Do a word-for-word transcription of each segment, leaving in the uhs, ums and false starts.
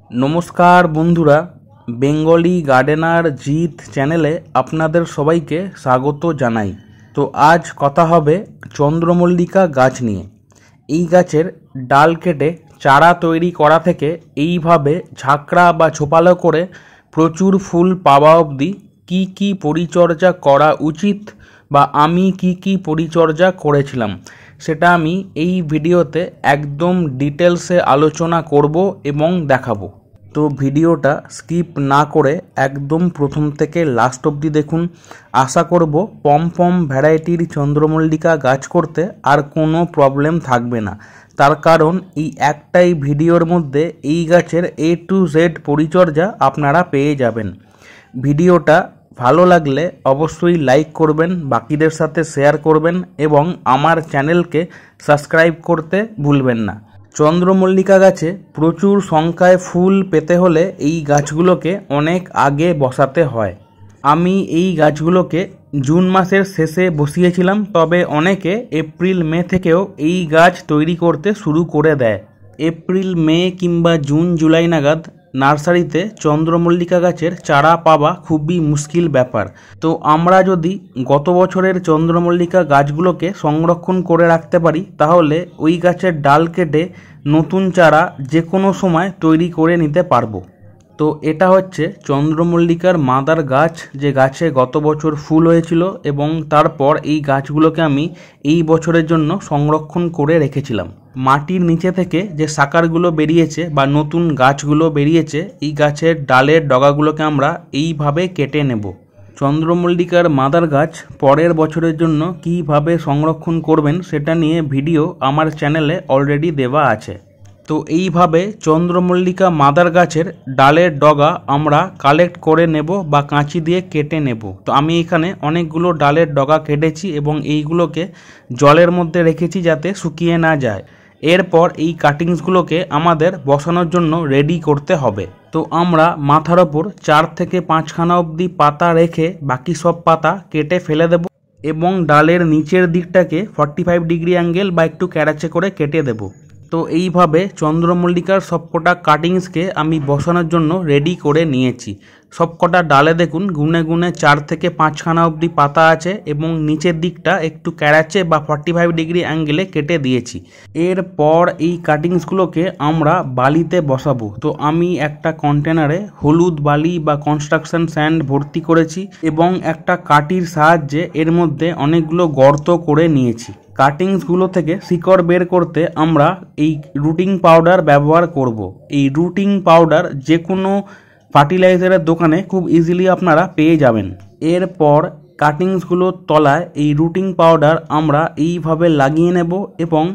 नमस्कार बंधुरा बेंगली गार्डेनार जीत चैनेले आपनादेर सबाइके स्वागत जानाई। तो आज कथा होबे चंद्रमल्लिका गाछ निये। এই গাছের ডাল কেটে চারা তৈরি করা থেকে এইভাবে ঝাঁকড়া বা ছোপালো করে প্রচুর ফুল পাওয়া অবধি কি কি পরিচর্যা করা উচিত বা আমি কি কি পরিচর্যা করেছিলাম সেটা আমি এই ভিডিওতে একদম ডিটেলসে আলোচনা করব এবং দেখাবো। তো ভিডিওটা স্কিপ না করে একদম প্রথম থেকে লাস্ট অবধি দেখুন। আশা করব পম পম ভ্যারাইটির চন্দ্রমল্লিকা গাছ করতে আর কোনো প্রবলেম থাকবে না, তার কারণ এই একটাই ভিডিওর মধ্যে এই গাছের এ টু জেড পরিচর্যা আপনারা পেয়ে যাবেন। ভিডিওটা ভালো লাগলে অবশ্যই লাইক করবেন, বাকিদের সাথে শেয়ার করবেন এবং আমার চ্যানেলকে সাবস্ক্রাইব করতে ভুলবেন না। চন্দ্রমল্লিকা গাছে প্রচুর সংখ্যায় ফুল পেতে হলে এই গাছগুলোকে অনেক আগে বসাতে হয়। আমি এই গাছগুলোকে জুন মাসের শেষে বসিয়েছিলাম, তবে অনেকে এপ্রিল মে থেকেও এই গাছ তৈরি করতে শুরু করে দেয়। এপ্রিল মে কিংবা জুন জুলাই নাগাদ নার্সারিতে চন্দ্রমল্লিকা গাছের চারা পাওয়া খুবই মুশকিল ব্যাপার। তো আমরা যদি গত বছরের চন্দ্রমল্লিকা গাছগুলোকে সংরক্ষণ করে রাখতে পারি তাহলে ওই গাছের ডাল কেটে নতুন চারা যে কোনো সময় তৈরি করে নিতে পারবো। তো এটা হচ্ছে চন্দ্রমল্লিকার মাদার গাছ, যে গাছে গত বছর ফুল হয়েছিল এবং তারপর এই গাছগুলোকে আমি এই বছরের জন্য সংরক্ষণ করে রেখেছিলাম। মাটির নিচে থেকে যে শাখাগুলো বেরিয়েছে বা নতুন গাছগুলো বেরিয়েছে, এই গাছের ডালের ডগাগুলোকে আমরা এইভাবে কেটে নেব। চন্দ্রমল্লিকার মাদার গাছ পরের বছরের জন্য কিভাবে সংরক্ষণ করবেন সেটা নিয়ে ভিডিও আমার চ্যানেলে অলরেডি দেওয়া আছে। তো এইভাবে চন্দ্রমল্লিকা মাদার গাছের ডালের ডগা আমরা কালেক্ট করে নেব বা কাঁচি দিয়ে কেটে নেব। তো আমি এখানে অনেকগুলো ডালের ডগা কেটেছি এবং এইগুলোকে জলের মধ্যে রেখেছি যাতে শুকিয়ে না যায়। এরপর এই কাটিংসগুলোকে আমাদের বসানোর জন্য রেডি করতে হবে। তো আমরা মাথার ওপর চার থেকে পাঁচখানা অবধি পাতা রেখে বাকি সব পাতা কেটে ফেলে দেব এবং ডালের নিচের দিকটাকে ফর্টি ফাইভ ডিগ্রি অ্যাঙ্গেল বা একটু ক্যারাচে করে কেটে দেব। তো এইভাবে চন্দ্রমল্লিকার সবকটা কাটিংসকে আমি বসানোর জন্য রেডি করে নিয়েছি। সবকটা ডালে দেখুন গুনে গুনে চার থেকে পাঁচখানা অবধি পাতা আছে এবং নিচের দিকটা একটু ক্যারাচে বা ফর্টি ফাইভ ডিগ্রি অ্যাঙ্গেলে কেটে দিয়েছি। এরপর এই কাটিংসগুলোকে আমরা বালিতে বসাবো। তো আমি একটা কন্টেনারে হলুদ বালি বা কনস্ট্রাকশন স্যান্ড ভর্তি করেছি এবং একটা কাঠির সাহায্যে এর মধ্যে অনেকগুলো গর্ত করে নিয়েছি। কাটিংসগুলো থেকে শিকড় বের করতে আমরা এই রুটিং পাউডার ব্যবহার করব। এই রুটিং পাউডার যে কোনো ফার্টিলাইজারের দোকানে খুব ইজিলি আপনারা পেয়ে যাবেন। এরপর কাটিংসগুলোর তলায় এই রুটিং পাউডার আমরা এইভাবে লাগিয়ে নেব এবং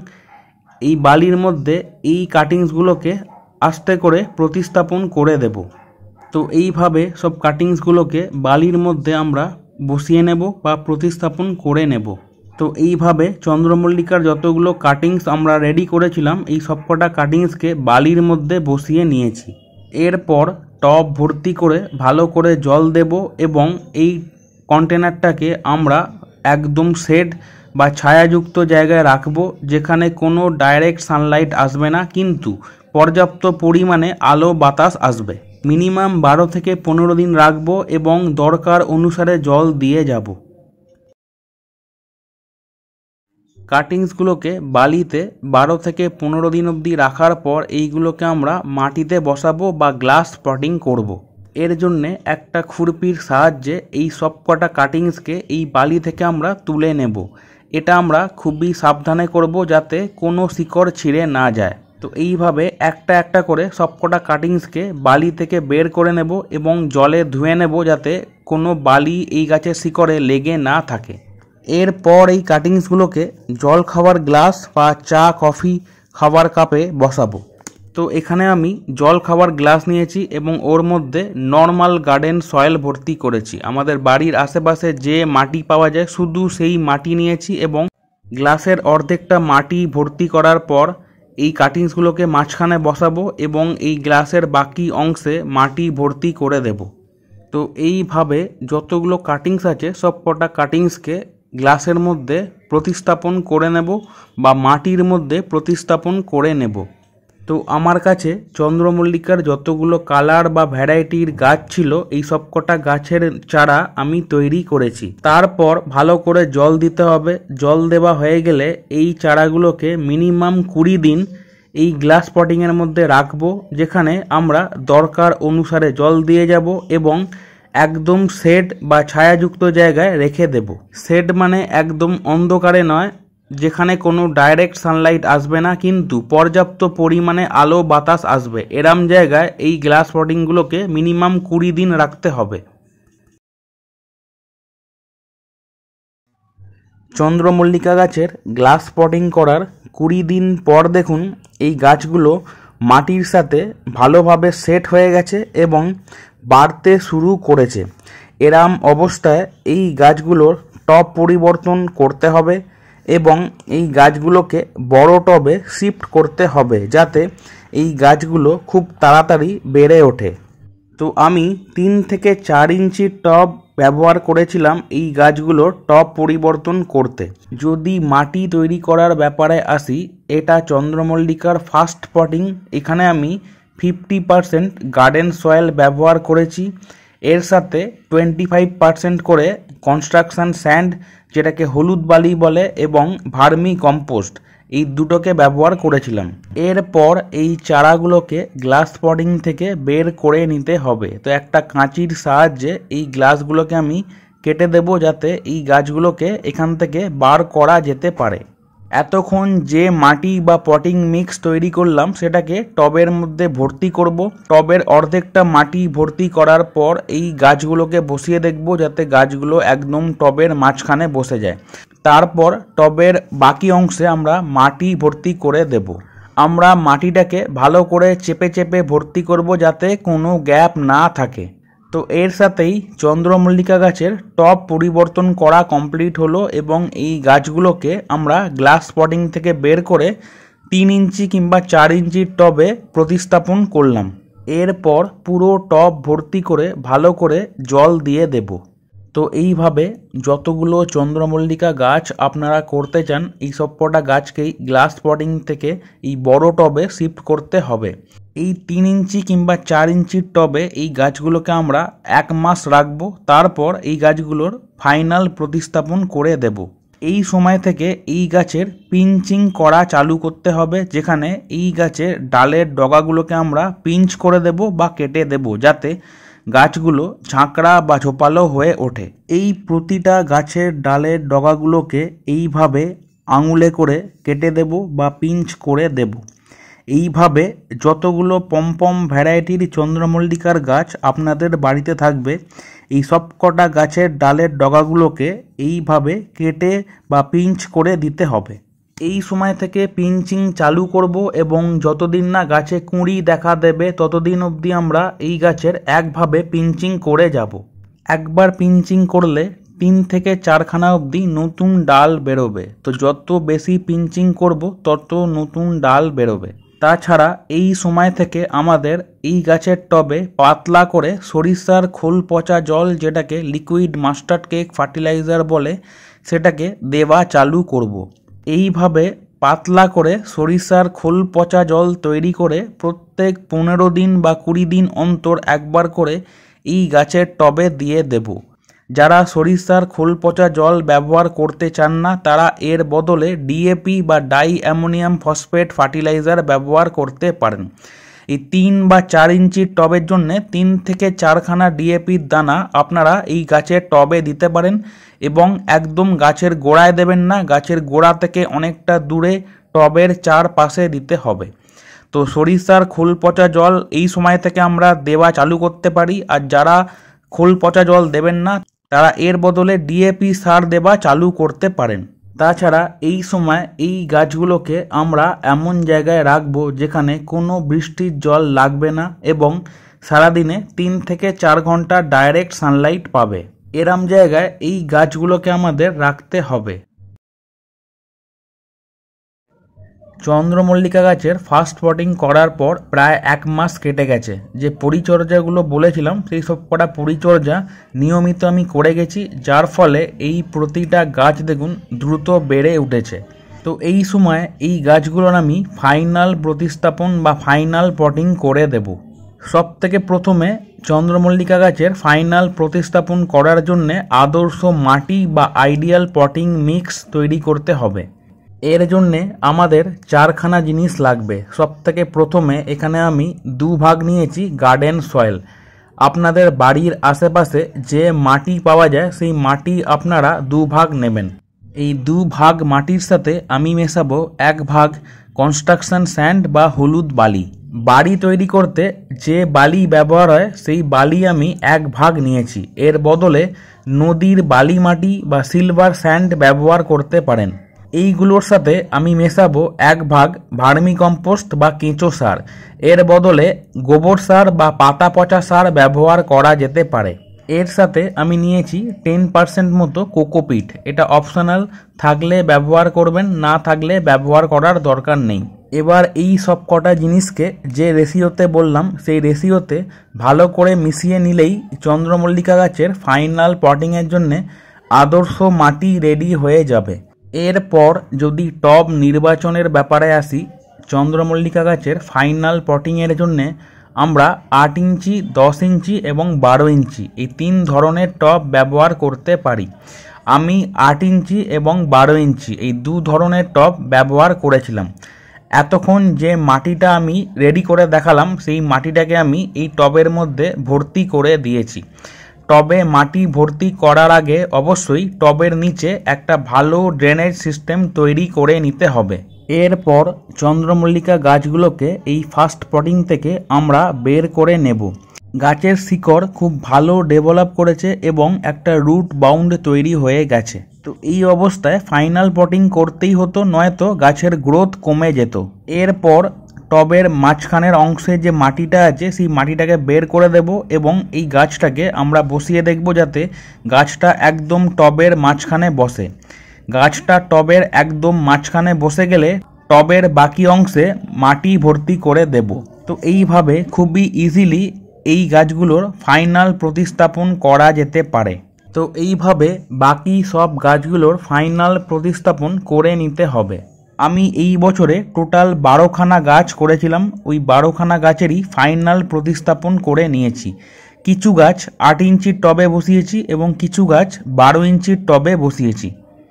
এই বালির মধ্যে এই কাটিংসগুলোকে আস্তে করে প্রতিস্থাপন করে দেব। তো এইভাবে সব কাটিংসগুলোকে বালির মধ্যে আমরা বসিয়ে নেব বা প্রতিস্থাপন করে নেব। তো এইভাবে চন্দ্রমল্লিকার যতগুলো কাটিংস আমরা রেডি করেছিলাম এই সবকটা কাটিংসকে বালির মধ্যে বসিয়ে নিয়েছি। এরপর টব ভর্তি করে ভালো করে জল দেব এবং এই কন্টেনারটাকে আমরা একদম শেড বা ছায়াযুক্ত জায়গায় রাখবো, যেখানে কোনো ডাইরেক্ট সানলাইট আসবে না কিন্তু পর্যাপ্ত পরিমাণে আলো বাতাস আসবে। মিনিমাম বারো থেকে পনেরো দিন রাখবো এবং দরকার অনুসারে জল দিয়ে যাব। কাটিংসগুলোকে বালিতে বারো থেকে পনেরো দিন অবধি রাখার পর এইগুলোকে আমরা মাটিতে বসাবো বা গ্লাস পটিং করব। এর জন্যে একটা খুরপির সাহায্যে এই সব কটা কাটিংসকে এই বালি থেকে আমরা তুলে নেব। এটা আমরা খুবই সাবধানে করব যাতে কোনো শিকড় ছিঁড়ে না যায়। তো এইভাবে একটা একটা করে সব কটা কাটিংসকে বালি থেকে বের করে নেব এবং জলে ধুয়ে নেব যাতে কোনো বালি এই গাছের শিকড়ে লেগে না থাকে। এরপর এই কাটিংসগুলোকে জল খাওয়ার গ্লাস বা চা কফি খাওয়ার কাপে বসাবো। তো এখানে আমি জল খাওয়ার গ্লাস নিয়েছি এবং ওর মধ্যে নর্মাল গার্ডেন সয়েল ভর্তি করেছি। আমাদের বাড়ির আশেপাশে যে মাটি পাওয়া যায় শুধু সেই মাটি নিয়েছি এবং গ্লাসের অর্ধেকটা মাটি ভর্তি করার পর এই কাটিংসগুলোকে মাঝখানে বসাবো এবং এই গ্লাসের বাকি অংশে মাটি ভর্তি করে দেব। তো এইভাবে যতগুলো কাটিংস আছে সব কটা কাটিংসকে গ্লাসের মধ্যে প্রতিস্থাপন করে নেব বা মাটির মধ্যে প্রতিস্থাপন করে নেব। তো আমার কাছে চন্দ্রমল্লিকার যতগুলো কালার বা ভ্যারাইটির গাছ ছিল এই সব কটা গাছের চারা আমি তৈরি করেছি। তারপর ভালো করে জল দিতে হবে। জল দেওয়া হয়ে গেলে এই চারাগুলোকে মিনিমাম কুড়ি দিন এই গ্লাস পটিংয়ের মধ্যে রাখবো, যেখানে আমরা দরকার অনুসারে জল দিয়ে যাব এবং একদম শেড বা ছায়াযুক্ত জায়গায় রেখে দেব। শেড মানে একদম অন্ধকারে নয়, যেখানে কোনো ডাইরেক্ট সানলাইট আসবে না কিন্তু পর্যাপ্ত পরিমাণে আলো বাতাস আসবে, এরম জায়গায় এই গ্লাস পটিংগুলোকে মিনিমাম কুড়ি দিন রাখতে হবে। চন্দ্রমল্লিকা গাছের গ্লাস পটিং করার কুড়ি দিন পর দেখুন এই গাছগুলো মাটির সাথে ভালোভাবে সেট হয়ে গেছে এবং বাড়তে শুরু করেছে। এরম অবস্থায় এই গাছগুলোর টব পরিবর্তন করতে হবে এবং এই গাছগুলোকে বড় টবে শিফট করতে হবে যাতে এই গাছগুলো খুব তাড়াতাড়ি বেড়ে ওঠে। তো আমি তিন থেকে চার ইঞ্চির টব ব্যবহার করেছিলাম এই গাছগুলোর টব পরিবর্তন করতে। যদি মাটি তৈরি করার ব্যাপারে আসি, এটা চন্দ্রমল্লিকার ফার্স্ট পটিং। এখানে আমি ফিফটি পারসেন্ট গার্ডেন সয়েল ব্যবহার করেছি, এর সাথে টোয়েন্টি ফাইভ পারসেন্ট করে কনস্ট্রাকশন স্যান্ড, যেটাকে হলুদ বালি বলে, এবং ভার্মি কম্পোস্ট, এই দুটোকে ব্যবহার করেছিলাম। এরপর এই চারাগুলোকে গ্লাস পটিং থেকে বের করে নিতে হবে। তো একটা কাঁচির সাহায্যে এই গ্লাসগুলোকে আমি কেটে দেব যাতে এই গাছগুলোকে এখান থেকে বার করা যেতে পারে। এতক্ষণ যে মাটি বা পটিং মিক্স তৈরি করলাম সেটাকে টবের মধ্যে ভর্তি করব। টবের অর্ধেকটা মাটি ভর্তি করার পর এই গাছগুলোকে বসিয়ে দেখব যাতে গাছগুলো একদম টবের মাঝখানে বসে যায়। তারপর টবের বাকি অংশে আমরা মাটি ভর্তি করে দেব। আমরা মাটিটাকে ভালো করে চেপে চেপে ভর্তি করব যাতে কোনো গ্যাপ না থাকে। তো এর সাথেই চন্দ্রমল্লিকা গাছের টব পরিবর্তন করা কমপ্লিট হলো এবং এই গাছগুলোকে আমরা গ্লাস পটিং থেকে বের করে তিন ইঞ্চি কিংবা চার ইঞ্চির টবে প্রতিস্থাপন করলাম। এরপর পুরো টব ভর্তি করে ভালো করে জল দিয়ে দেব। তো এইভাবে যতগুলো চন্দ্রমল্লিকা গাছ আপনারা করতে চান এই সব কটা গাছকেই গ্লাস পটিং থেকে এই বড় টবে শিফট করতে হবে। এই তিন ইঞ্চি কিংবা চার ইঞ্চির টবে এই গাছগুলোকে আমরা এক মাস রাখবো, তারপর এই গাছগুলোর ফাইনাল প্রতিস্থাপন করে দেব। এই সময় থেকে এই গাছের পিঞ্চিং করা চালু করতে হবে, যেখানে এই গাছের ডালের ডগাগুলোকে আমরা পিঞ্চ করে দেব বা কেটে দেব যাতে গাছগুলো ঝাঁকড়া বা ঝোপালো হয়ে ওঠে। এই প্রতিটা গাছের ডালের ডগাগুলোকে এইভাবে আঙুলে করে কেটে দেব বা পিঞ্চ করে দেব। এইভাবে যতগুলো পমপম ভ্যারাইটির চন্দ্রমল্লিকার গাছ আপনাদের বাড়িতে থাকবে এই সব কটা গাছের ডালের ডগাগুলোকে এইভাবে কেটে বা পিঞ্চ করে দিতে হবে। এই সময় থেকে পিঞ্চিং চালু করব এবং যতদিন না গাছে কুঁড়ি দেখা দেবে ততদিন অবধি আমরা এই গাছের একভাবে পিঞ্চিং করে যাব। একবার পিঞ্চিং করলে তিন থেকে চারখানা অবধি নতুন ডাল বেরোবে। তো যত বেশি পিঞ্চিং করব তত নতুন ডাল বেরোবে। তাছাড়া এই সময় থেকে আমাদের এই গাছের টবে পাতলা করে সরিষার খোল পচা জল, যেটাকে লিকুইড মাস্টার্ড কেক ফার্টিলাইজার বলে, সেটাকে দেওয়া চালু করব। এইভাবে পাতলা করে সরিষার খোল পচা জল তৈরি করে প্রত্যেক পনেরো দিন বা কুড়ি দিন অন্তর একবার করে এই গাছের টবে দিয়ে দেব। যারা সরিষার খোল পচা জল ব্যবহার করতে চান না তারা এর বদলে ডিএপি বা ডাই অ্যামোনিয়াম ফসফেট ফার্টিলাইজার ব্যবহার করতে পারেন। এই তিন বা চার ইঞ্চির টবের জন্য তিন থেকে চারখানা ডিএপির দানা আপনারা এই গাছের টবে দিতে পারেন এবং একদম গাছের গোড়ায় দেবেন না, গাছের গোড়া থেকে অনেকটা দূরে টবের চারপাশে দিতে হবে। তো সরিষার খোল পচা জল এই সময় থেকে আমরা দেওয়া চালু করতে পারি। আর যারা খোল পচা জল দেবেন না তারা এর বদলে ডিএপি সার দেওয়া চালু করতে পারেন। তাছাড়া এই সময় এই গাছগুলোকে আমরা এমন জায়গায় রাখবো যেখানে কোনো বৃষ্টির জল লাগবে না এবং সারাদিনে তিন থেকে চার ঘন্টা ডাইরেক্ট সানলাইট পাবে। এরম জায়গায় এই গাছগুলোকে আমাদের রাখতে হবে। চন্দ্রমল্লিকা গাছের ফার্স্ট পটিং করার পর প্রায় এক মাস কেটে গেছে। যে পরিচর্যাগুলো বলেছিলাম সেই সব কটা পরিচর্যা নিয়মিত আমি করে গেছি, যার ফলে এই প্রতিটা গাছ দেখুন দ্রুত বেড়ে উঠেছে। তো এই সময় এই গাছগুলোর আমি ফাইনাল প্রতিস্থাপন বা ফাইনাল পটিং করে দেব। সব থেকে প্রথমে চন্দ্রমল্লিকা গাছের ফাইনাল প্রতিস্থাপন করার জন্যে আদর্শ মাটি বা আইডিয়াল পটিং মিক্স তৈরি করতে হবে। এর জন্যে আমাদের চারখানা জিনিস লাগবে। সব থেকে প্রথমে এখানে আমি দু ভাগ নিয়েছি গার্ডেন সয়েল। আপনাদের বাড়ির আশেপাশে যে মাটি পাওয়া যায় সেই মাটি আপনারা দু ভাগ নেবেন। এই দু ভাগ মাটির সাথে আমি মেশাবো এক ভাগ কনস্ট্রাকশন স্যান্ড বা হলুদ বালি। বাড়ি তৈরি করতে যে বালি ব্যবহার হয় সেই বালি আমি এক ভাগ নিয়েছি। এর বদলে নদীর বালি মাটি বা সিলভার স্যান্ড ব্যবহার করতে পারেন। এইগুলোর সাথে আমি মেশাবো এক ভাগ ভার্মি কম্পোস্ট বা কেঁচো সার। এর বদলে গোবর সার বা পাতা পচা সার ব্যবহার করা যেতে পারে। এর সাথে আমি নিয়েছি টেন পার্সেন্ট মতো কোকোপিট। এটা অপশনাল, থাকলে ব্যবহার করবেন, না থাকলে ব্যবহার করার দরকার নেই। এবার এই সব কটা জিনিসকে যে রেশিওতে বললাম সেই রেশিওতে ভালো করে মিশিয়ে নিলেই চন্দ্রমল্লিকা গাছের ফাইনাল পটিংয়ের জন্যে আদর্শ মাটি রেডি হয়ে যাবে। এরপর যদি টব নির্বাচনের ব্যাপারে আসি, চন্দ্রমল্লিকা গাছের ফাইনাল পটিংয়ের জন্যে আমরা আট ইঞ্চি, দশ ইঞ্চি এবং বারো ইঞ্চি এই তিন ধরনের টব ব্যবহার করতে পারি। আমি আট ইঞ্চি এবং বারো ইঞ্চি এই দু ধরনের টব ব্যবহার করেছিলাম। এতক্ষণ যে মাটিটা আমি রেডি করে দেখালাম সেই মাটিটাকে আমি এই টবের মধ্যে ভর্তি করে দিয়েছি। টবে মাটি ভর্তি করার আগে অবশ্যই টবের নিচে একটা ভালো ড্রেনেজ সিস্টেম তৈরি করে নিতে হবে। এরপর চন্দ্রমল্লিকা গাছগুলোকে এই ফার্স্ট পটিং থেকে আমরা বের করে নেব। গাছের শিকড় খুব ভালো ডেভেলপ করেছে এবং একটা রুট বাউন্ড তৈরি হয়ে গেছে। তো এই অবস্থায় ফাইনাল পটিং করতেই হতো, নয়তো গাছের গ্রোথ কমে যেত। এরপর টবের মাঝখানের অংশে যে মাটিটা আছে সেই মাটিটাকে বের করে দেব এবং এই গাছটাকে আমরা বসিয়ে দেখব যাতে গাছটা একদম টবের মাঝখানে বসে। গাছটা টবের একদম মাঝখানে বসে গেলে টবের বাকি অংশে মাটি ভর্তি করে দেব। তো এইভাবে খুবই ইজিলি এই গাছগুলোর ফাইনাল প্রতিস্থাপন করা যেতে পারে। তো এইভাবে বাকি সব গাছগুলোর ফাইনাল প্রতিস্থাপন করে নিতে হবে। আমি এই বছরে টোটাল বারোখানা গাছ করেছিলাম। ওই বারোখানা গাছেরই ফাইনাল প্রতিস্থাপন করে নিয়েছি। কিছু গাছ আট ইঞ্চির টবে বসিয়েছি এবং কিছু গাছ বারো ইঞ্চির টবে বসিয়েছি।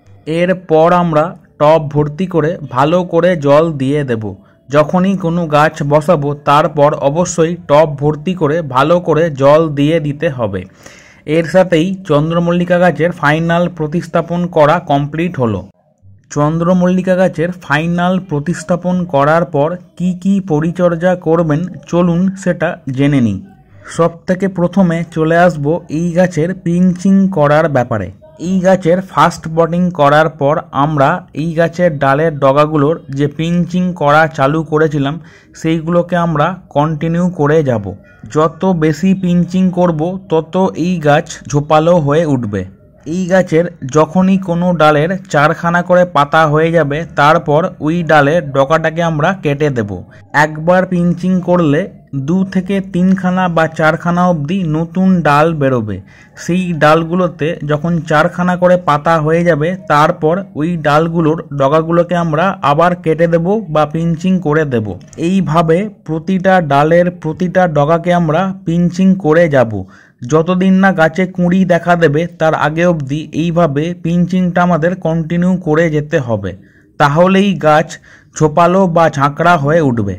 এরপর আমরা টব ভর্তি করে ভালো করে জল দিয়ে দেব। যখনই কোনো গাছ বসাবো তারপর অবশ্যই টব ভর্তি করে ভালো করে জল দিয়ে দিতে হবে। এর সাথেই চন্দ্রমল্লিকা গাছের ফাইনাল প্রতিস্থাপন করা কমপ্লিট হলো। চন্দ্রমল্লিকা গাছের ফাইনাল প্রতিস্থাপন করার পর কি কি পরিচর্যা করবেন চলুন সেটা জেনে নিই। সব থেকে প্রথমে চলে আসব এই গাছের পিঞ্চিং করার ব্যাপারে। এই গাছের ফার্স্ট পটিং করার পর আমরা এই গাছের ডালের ডগাগুলোর যে পিঞ্চিং করা চালু করেছিলাম সেইগুলোকে আমরা কন্টিনিউ করে যাব। যত বেশি পিঞ্চিং করব তত এই গাছ ঝোপালো হয়ে উঠবে। এই গাছের যখনই কোনো ডালের চারখানা করে পাতা হয়ে যাবে তারপর ওই ডালের ডগাটাকে আমরা কেটে দেব। একবার পিঞ্চিং করলে দু থেকে তিনখানা বা চারখানা অবধি নতুন ডাল বেরোবে। সেই ডালগুলোতে যখন চারখানা করে পাতা হয়ে যাবে তারপর ওই ডালগুলোর ডগাগুলোকে আমরা আবার কেটে দেব বা পিঞ্চিং করে দেব। এইভাবে প্রতিটা ডালের প্রতিটা ডগাকে আমরা পিঞ্চিং করে যাব। যতদিন না গাছে কুঁড়ি দেখা দেবে তার আগে অবধি এইভাবে পিঞ্চিংটা আমাদের কন্টিনিউ করে যেতে হবে। তাহলেই গাছ ঝোপালো বা ঝাঁকড়া হয়ে উঠবে।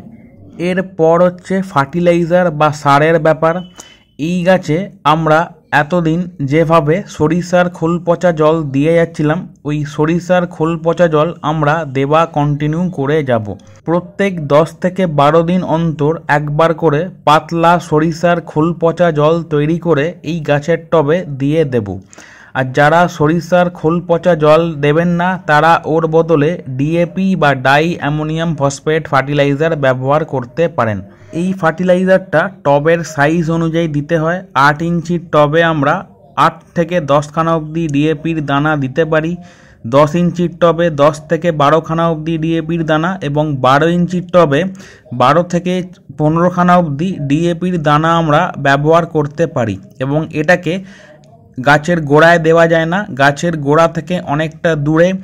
এরপর হচ্ছে ফার্টিলাইজার বা সারের ব্যাপার। এই গাছে আমরা এতদিন যেভাবে সরিষার খোল পচা জল দিয়ে যাচ্ছিলাম ওই সরিষার খোল পচা জল আমরা দেওয়া কন্টিনিউ করে যাব। প্রত্যেক দশ থেকে বারো দিন অন্তর একবার করে পাতলা সরিষার খোল পচা জল তৈরি করে এই গাছের টবে দিয়ে দেব। আর যারা সরিষার খোল পচা জল দেবেন না তারা ওর বদলে ডিএপি বা ডাই অ্যামোনিয়াম ফসফেট ফার্টিলাইজার ব্যবহার করতে পারেন। এই ফার্টিলাইজারটা টবের সাইজ অনুযায়ী দিতে হয়। আট ইঞ্চির টবে আমরা আট থেকে দশখানা অবধি ডিএপির দানা দিতে পারি। দশ ইঞ্চির টবে দশ থেকে বারোখানা অবধি ডিএপির দানা এবং বারো ইঞ্চির টবে বারো থেকে পনেরোখানা অবধি ডিএপির দানা আমরা ব্যবহার করতে পারি। এবং এটাকে গাছের গোড়ায় দেওয়া যায় না, গাছের গোড়া থেকে অনেকটা দূরে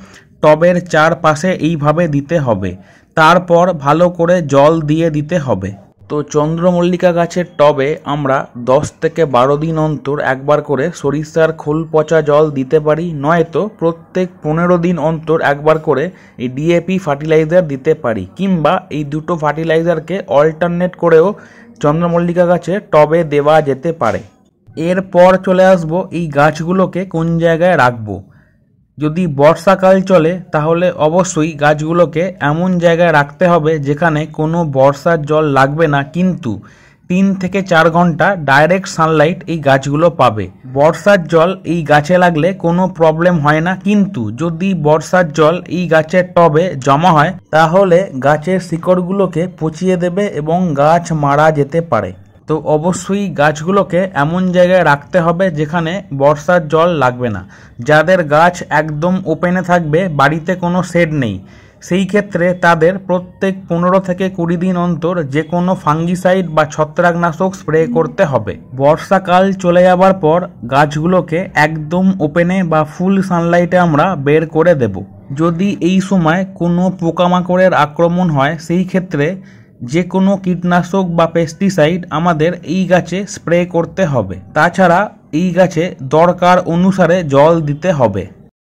টবের চারপাশে এইভাবে দিতে হবে। তারপর ভালো করে জল দিয়ে দিতে হবে। তো চন্দ্রমল্লিকা গাছের টবে আমরা দশ থেকে বারো দিন অন্তর একবার করে সরিষার খোল পচা জল দিতে পারি, নয়তো প্রত্যেক পনেরো দিন অন্তর একবার করে এই ডিএপি ফার্টিলাইজার দিতে পারি, কিংবা এই দুটো ফার্টিলাইজারকে অল্টারনেট করেও চন্দ্রমল্লিকা গাছের টবে দেওয়া যেতে পারে। এরপর চলে আসবো এই গাছগুলোকে কোন জায়গায় রাখবো। যদি বর্ষাকাল চলে তাহলে অবশ্যই গাছগুলোকে এমন জায়গায় রাখতে হবে যেখানে কোনো বর্ষার জল লাগবে না, কিন্তু তিন থেকে চার ঘন্টা ডাইরেক্ট সানলাইট এই গাছগুলো পাবে। বর্ষার জল এই গাছে লাগলে কোনো প্রবলেম হয় না, কিন্তু যদি বর্ষার জল এই গাছের টবে জমা হয় তাহলে গাছের শিকড়গুলোকে পচিয়ে দেবে এবং গাছ মারা যেতে পারে। তো অবশ্যই গাছগুলোকে এমন জায়গায় রাখতে হবে যেখানে বর্ষার জল লাগবে না। যাদের গাছ একদম ওপেনে থাকবে, বাড়িতে কোনো শেড নেই, সেই ক্ষেত্রে তাদের প্রত্যেক পনেরো থেকে কুড়ি দিন অন্তর যে কোনো ফাঙ্গিসাইড বা ছত্রাকনাশক স্প্রে করতে হবে। বর্ষাকাল চলে যাবার পর গাছগুলোকে একদম ওপেনে বা ফুল সানলাইটে আমরা বের করে দেব। যদি এই সময় কোনো পোকামাকড়ের আক্রমণ হয় সেই ক্ষেত্রে যে কোনো কীটনাশক বা পেস্টিসাইড আমাদের এই গাছে স্প্রে করতে হবে। তাছাড়া এই গাছে দরকার অনুসারে জল দিতে হবে।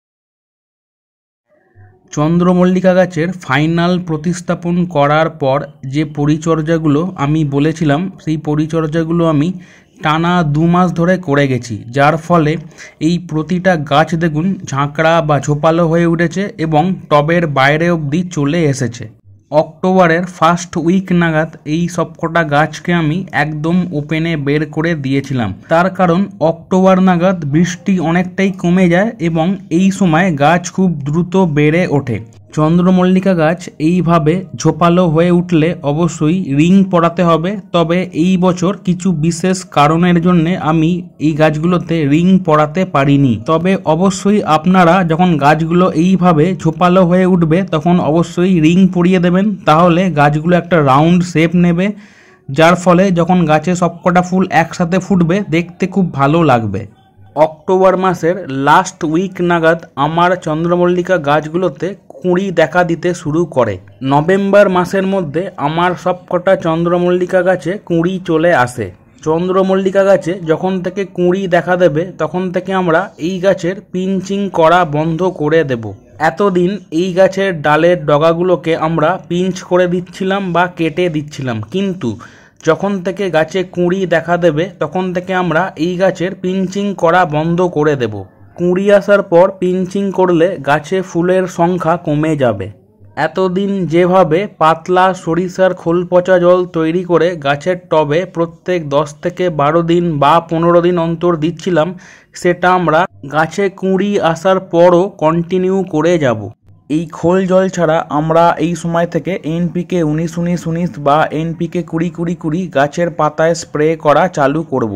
চন্দ্রমল্লিকা গাছের ফাইনাল প্রতিস্থাপন করার পর যে পরিচর্যাগুলো আমি বলেছিলাম, সেই পরিচর্যাগুলো আমি টানা দু মাস ধরে করে গেছি, যার ফলে এই প্রতিটা গাছ দেখুন ঝাঁকড়া বা ঝোপালো হয়ে উঠেছে এবং টবের বাইরে অবধি চলে এসেছে। অক্টোবরের ফার্স্ট উইক নাগাদ এই সবকটা গাছকে আমি একদম ওপেনে বের করে দিয়েছিলাম। তার কারণ অক্টোবর নাগাদ বৃষ্টি অনেকটাই কমে যায় এবং এই সময় গাছ খুব দ্রুত বেড়ে ওঠে। চন্দ্রমল্লিকা গাছ এইভাবে ঝোপালো হয়ে উঠলে অবশ্যই রিং পরাতে হবে। তবে এই বছর কিছু বিশেষ কারণের জন্য আমি এই গাছগুলোতে রিং পরাতে পারিনি। তবে অবশ্যই আপনারা যখন গাছগুলো এইভাবে ঝোপালো হয়ে উঠবে তখন অবশ্যই রিং পরিয়ে দেবেন, তাহলে গাছগুলো একটা রাউন্ড শেপ নেবে, যার ফলে যখন গাছে সবকটা ফুল একসাথে ফুটবে দেখতে খুব ভালো লাগবে। অক্টোবর মাসের লাস্ট উইক নাগাদ আমার চন্দ্রমল্লিকা গাছগুলোতে কুঁড়ি দেখা দিতে শুরু করে। নভেম্বর মাসের মধ্যে আমার সবকটা চন্দ্রমল্লিকা গাছে কুঁড়ি চলে আসে। চন্দ্রমল্লিকা গাছে যখন থেকে কুঁড়ি দেখা দেবে তখন থেকে আমরা এই গাছের পিঞ্চিং করা বন্ধ করে দেব। এতদিন এই গাছের ডালের ডগাগুলোকে আমরা পিঞ্চ করে দিচ্ছিলাম বা কেটে দিচ্ছিলাম, কিন্তু যখন থেকে গাছে কুঁড়ি দেখা দেবে তখন থেকে আমরা এই গাছের পিঞ্চিং করা বন্ধ করে দেব। কুঁড়ি আসার পর পিঞ্চিং করলে গাছে ফুলের সংখ্যা কমে যাবে। এতদিন যেভাবে পাতলা সরিষার খোল পচা জল তৈরি করে গাছের টবে প্রত্যেক দশ থেকে বারো দিন বা পনেরো দিন অন্তর দিচ্ছিলাম, সেটা আমরা গাছে কুঁড়ি আসার পরও কন্টিনিউ করে যাব। এই খোল জল ছাড়া আমরা এই সময় থেকে এনপিকে উনিশ উনিশ উনিশ বা এনপিকে কুড়ি কুড়ি কুড়ি গাছের পাতায় স্প্রে করা চালু করব।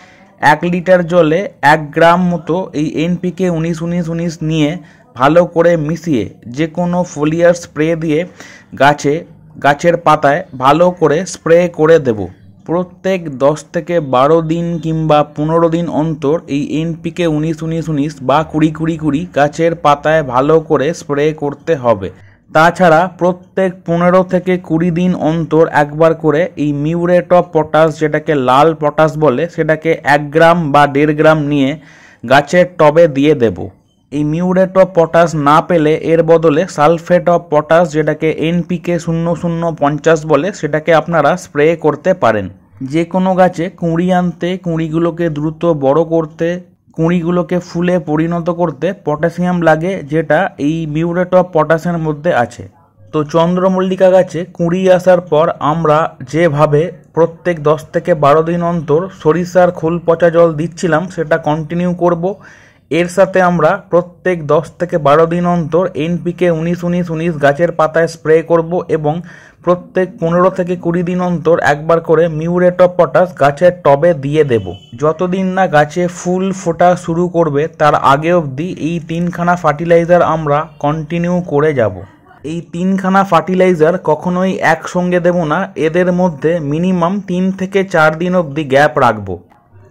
এক লিটার জলে এক গ্রাম মতো এই এনপিকে উনিশ উনিশ উনিশ নিয়ে ভালো করে মিশিয়ে যে কোনো ফোলিয়ার স্প্রে দিয়ে গাছে গাছের পাতায় ভালো করে স্প্রে করে দেব। প্রত্যেক দশ থেকে বারো দিন কিংবা পনেরো দিন অন্তর এই এনপিকে উনিশ উনিশ উনিশ বা কুড়ি কুড়ি কুড়ি গাছের পাতায় ভালো করে স্প্রে করতে হবে। তাছাড়া প্রত্যেক পনেরো থেকে কুড়ি দিন অন্তর একবার করে এই মিউরেট অফ পটাশ, যেটাকে লাল পটাশ বলে, সেটাকে এক গ্রাম বা দেড় গ্রাম নিয়ে গাছের টবে দিয়ে দেব। এই মিউরেট অফ পটাশ না পেলে এর বদলে সালফেট অফ পটাশ, যেটাকে এনপিকে শূন্য শূন্য পঞ্চাশ বলে, সেটাকে আপনারা স্প্রে করতে পারেন। যে কোনো গাছে কুঁড়ি আনতে, কুঁড়িগুলোকে দ্রুত বড় করতে, কুঁড়িগুলোকে ফুলে পরিণত করতে পটাশিয়াম লাগে, যেটা এই মিউরেট অফ পটাশের মধ্যে আছে। তো চন্দ্রমল্লিকা গাছে কুঁড়ি আসার পর আমরা যেভাবে প্রত্যেক দশ থেকে বারো দিন অন্তর সরিষার খোল পচা জল দিচ্ছিলাম সেটা কন্টিনিউ করব। এর সাথে আমরা প্রত্যেক দশ থেকে বারো দিন অন্তর এনপিকে উনিশ উনিশ উনিশ গাছের পাতায় স্প্রে করব এবং প্রত্যেক পনেরো থেকে কুড়ি দিন অন্তর একবার করে মিউরেট অফ পটাশ গাছের টবে দিয়ে দেব। যতদিন না গাছে ফুল ফোটা শুরু করবে তার আগে অবধি এই তিনখানা ফার্টিলাইজার আমরা কন্টিনিউ করে যাব। এই তিনখানা ফার্টিলাইজার কখনোই একসঙ্গে দেব না, এদের মধ্যে মিনিমাম তিন থেকে চার দিন অবধি গ্যাপ রাখবো।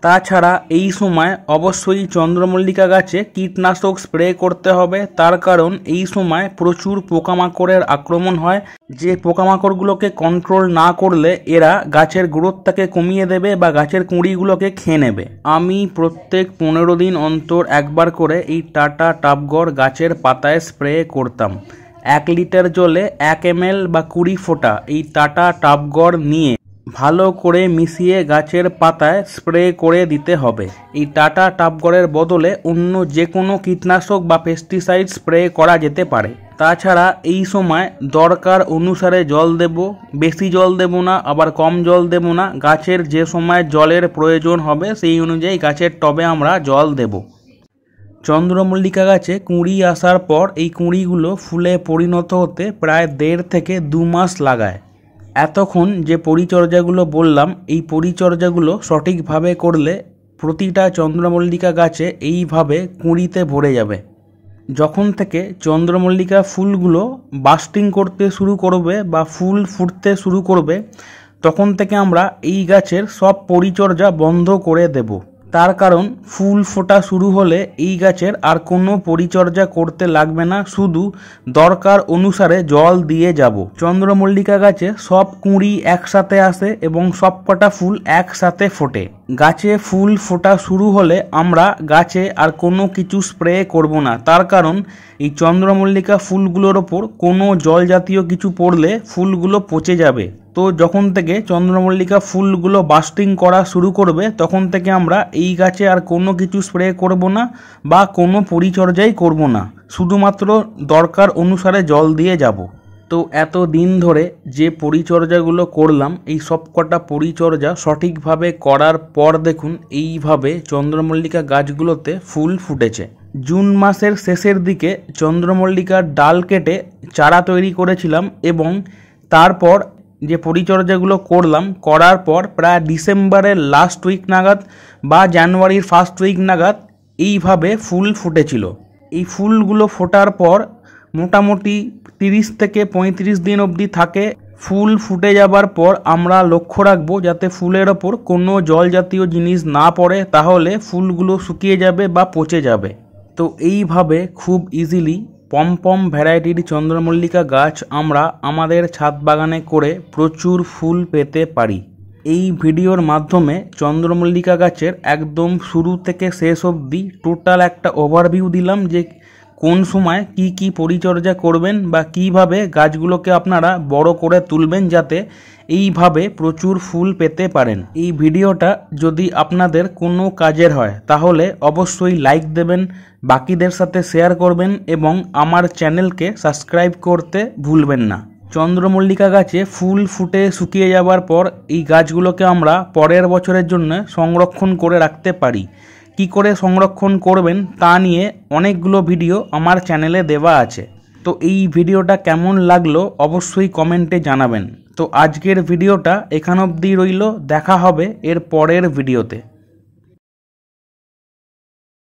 তাছাড়া এই সময় অবশ্যই চন্দ্রমল্লিকা গাছে কীটনাশক স্প্রে করতে হবে, তার কারণ এই সময় প্রচুর পোকামাকড়ের আক্রমণ হয়। যে পোকামাকড়গুলোকে কন্ট্রোল না করলে এরা গাছের গ্রোথটাকে কমিয়ে দেবে বা গাছের কুঁড়িগুলোকে খেয়ে নেবে। আমি প্রত্যেক পনেরো দিন অন্তর একবার করে এই টাটা টাবগড় গাছের পাতায় স্প্রে করতাম। এক লিটার জলে এক এম এল বা কুড়ি ফোঁটা এই টাটা টাবগড় নিয়ে ভালো করে মিশিয়ে গাছের পাতায় স্প্রে করে দিতে হবে। এই টাটা টাবগড়ের বদলে অন্য যে কোনো কীটনাশক বা পেস্টিসাইড স্প্রে করা যেতে পারে। তাছাড়া এই সময় দরকার অনুসারে জল দেব, বেশি জল দেব না, আবার কম জল দেব না। গাছের যে সময় জলের প্রয়োজন হবে সেই অনুযায়ী গাছের টবে আমরা জল দেব। চন্দ্রমল্লিকা গাছে কুঁড়ি আসার পর এই কুঁড়িগুলো ফুলে পরিণত হতে প্রায় দেড় থেকে দু মাস লাগায়। এতক্ষণ যে পরিচর্যাগুলো বললাম, এই পরিচর্যাগুলো সঠিকভাবে করলে প্রতিটা চন্দ্রমল্লিকা গাছে এইভাবে কুঁড়িতে ভরে যাবে। যখন থেকে চন্দ্রমল্লিকা ফুলগুলো বাস্টিং করতে শুরু করবে বা ফুল ফুটতে শুরু করবে, তখন থেকে আমরা এই গাছের সব পরিচর্যা বন্ধ করে দেব। তার কারণ ফুল ফোটা শুরু হলে এই গাছের আর কোনো পরিচর্যা করতে লাগবে না, শুধু দরকার অনুসারে জল দিয়ে যাব। চন্দ্রমল্লিকা গাছে সব কুঁড়ি একসাথে আসে এবং সব কটা ফুল একসাথে ফোটে। গাছে ফুল ফোটা শুরু হলে আমরা গাছে আর কোনো কিছু স্প্রে করব না, তার কারণ এই চন্দ্রমল্লিকা ফুলগুলোর ওপর কোনো জল জাতীয় কিছু পড়লে ফুলগুলো পচে যাবে। তো যখন থেকে চন্দ্রমল্লিকা ফুলগুলো বাস্টিং করা শুরু করবে, তখন থেকে আমরা এই গাছে আর কোনো কিছু স্প্রে করব না বা কোনো পরিচর্যাই করব না, শুধুমাত্র দরকার অনুসারে জল দিয়ে যাব। তো এত দিন ধরে যে পরিচর্যাগুলো করলাম, এই সব কটা পরিচর্যা সঠিকভাবে করার পর দেখুন এইভাবে চন্দ্রমল্লিকা গাছগুলোতে ফুল ফুটেছে। জুন মাসের শেষের দিকে চন্দ্রমল্লিকার ডাল কেটে চারা তৈরি করেছিলাম এবং তারপর যে পরিচর্যাগুলো করলাম, করার পর প্রায় ডিসেম্বরের লাস্ট উইক নাগাদ বা জানুয়ারির ফার্স্ট উইক নাগাদ এইভাবে ফুল ফুটেছিল। এই ফুলগুলো ফোটার পর মোটামুটি তিরিশ থেকে পঁয়ত্রিশ দিন অবধি থাকে। ফুল ফুটে যাবার পর আমরা লক্ষ্য রাখবো যাতে ফুলের ওপর কোনো জল জাতীয় জিনিস না পড়ে, তাহলে ফুলগুলো শুকিয়ে যাবে বা পচে যাবে। তো এইভাবে খুব ইজিলি পমপম ভ্যারাইটির চন্দ্রমল্লিকা গাছ আমরা আমাদের ছাদ বাগানে করে প্রচুর ফুল পেতে পারি। এই ভিডিওর মাধ্যমে চন্দ্রমল্লিকা গাছের একদম শুরু থেকে শেষ অবধি টোটাল একটা ওভারভিউ দিলাম যে কোন সময় কি কি পরিচর্যা করবেন বা কিভাবে গাছগুলোকে আপনারা বড় করে তুলবেন যাতে এইভাবে প্রচুর ফুল পেতে পারেন। এই ভিডিওটা যদি আপনাদের কোনো কাজের হয় তাহলে অবশ্যই লাইক দেবেন, বাকিদের সাথে শেয়ার করবেন এবং আমার চ্যানেলকে সাবস্ক্রাইব করতে ভুলবেন না। চন্দ্রমল্লিকা গাছে ফুল ফুটে শুকিয়ে যাবার পর এই গাছগুলোকে আমরা পরের বছরের জন্য সংরক্ষণ করে রাখতে পারি। কি করে সংরক্ষণ করবেন তা নিয়ে অনেকগুলো ভিডিও আমার চ্যানেলে দেওয়া আছে। তো এই ভিডিওটা কেমন লাগলো অবশ্যই কমেন্টে জানাবেন। তো আজকের ভিডিওটা এখান অবধি রইল, দেখা হবে এর পরের ভিডিওতে।